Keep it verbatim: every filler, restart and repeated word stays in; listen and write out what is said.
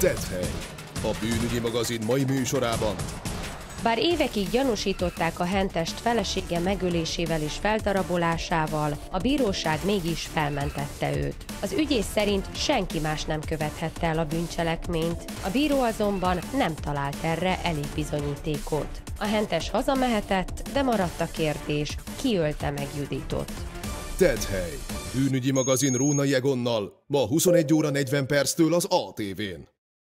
Tethely, a bűnügyi magazin mai műsorában. Bár évekig gyanúsították a hentest felesége megölésével és feldarabolásával, a bíróság mégis felmentette őt. Az ügyész szerint senki más nem követhette el a bűncselekményt, a bíró azonban nem talált erre elég bizonyítékot. A hentes hazamehetett, de maradt a kérdés, ki ölte meg Juditot. Tethely, bűnügyi magazin Rónai Egonnal, ma huszonegy óra negyven perctől az á té vén.